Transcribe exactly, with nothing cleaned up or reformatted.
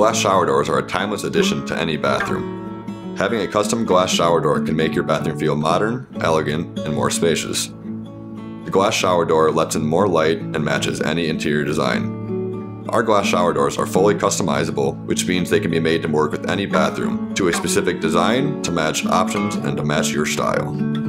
glass shower doors are a timeless addition to any bathroom. Having a custom glass shower door can make your bathroom feel modern, elegant, and more spacious. The glass shower door lets in more light and matches any interior design. Our glass shower doors are fully customizable, which means they can be made to work with any bathroom, to a specific design, to match options, and to match your style.